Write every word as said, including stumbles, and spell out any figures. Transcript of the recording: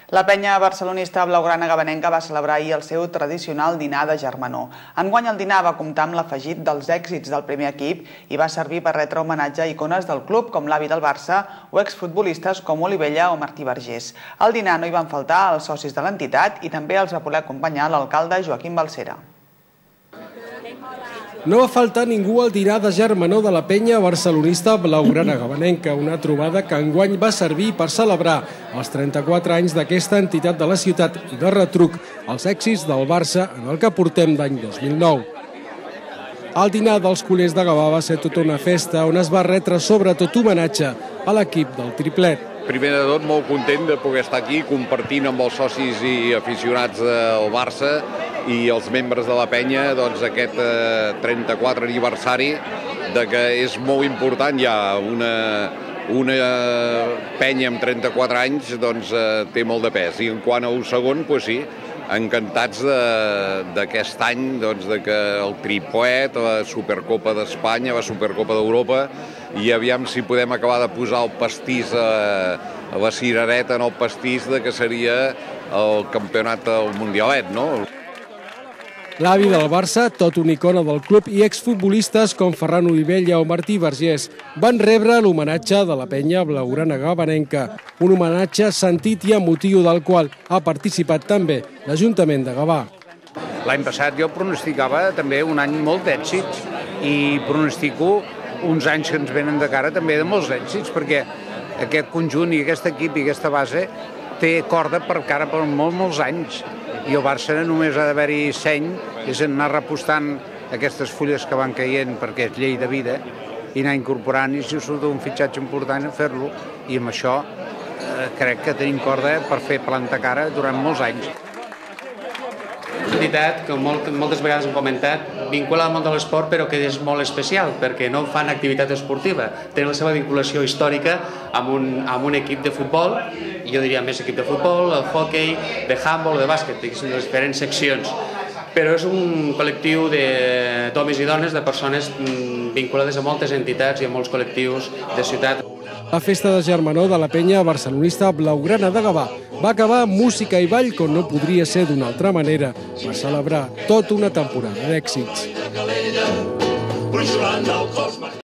La penya barcelonista blaugrana gavanenca va celebrar ahir el seu tradicional dinar de germanor. Enguany el dinar va comptar amb l'afegit dels èxits del primer equip i va servir per retre homenatge a icones del club com l'avi del Barça o exfutbolistes com Olivella o Martí Vergés. Al dinar no hi van faltar els socis de l'entitat i també els va poder acompanyar l'alcalde Joaquim Balcera. No va faltar ningú al dinar de germanor de la penya barcelonista blaugrana gavanenca, una trobada que enguany va servir per celebrar els trenta-quatre anys d'aquesta entitat de la ciutat i de retruc els èxits del Barça en el que portem d'any dos mil nou. El dinar dels culers de Gavà va ser tota una festa on es va retre sobretot homenatge a l'equip del triplet. Primer de tot, molt content de poder estar aquí compartint amb els socis i aficionats del Barça i els membres de la penya doncs, aquest eh, trenta-quatre aniversari de que és molt important ja una, una penya amb trenta-quatre anys doncs, eh, té molt de pes. I en quant a un segon, doncs sí, encantats d'aquest any, doncs, de que el triplet, la Supercopa d'Espanya, la Supercopa d'Europa, i aviam si podem acabar de posar el pastís, a, a la cirereta en el pastís de que seria el campionat del Mundialet, no? L'avi del Barça, tot una icona del club, i exfutbolistes com Ferran Olivella o Martí Vergés van rebre l'homenatge de la penya blaugrana gavanenca, un homenatge sentit i emotiu del qual ha participat també l'Ajuntament de Gavà. L'any passat jo pronosticava també un any molt d'èxits i pronostico uns anys que ens venen de cara també de molts èxits, perquè aquest conjunt i aquest equip i aquesta base té corda per cara per molts, molts anys. I el Barça només ha d'haver-hi seny, és anar repostant aquestes fulles que van caient perquè és llei de vida i anar incorporant, i si surt un fitxatge important a fer-lo, i amb això eh, crec que tenim corda per fer plantar cara durant molts anys. Una entitat que molt, moltes vegades hem comentat, vinculada al món de l'esport, però que és molt especial, perquè no fan activitat esportiva. Tenen la seva vinculació històrica amb un, amb un equip de futbol, i jo diria més equip de futbol, el hockey, de handball, de bàsquet, que són les diferents seccions. Però és un col·lectiu d'homes i dones, de persones vinculades a moltes entitats i a molts col·lectius de ciutat. La festa de germanor de la penya barcelonista blaugrana de Gavà va acabar amb música i ball com no podria ser d'una altra manera per celebrar tota una temporada d'èxits.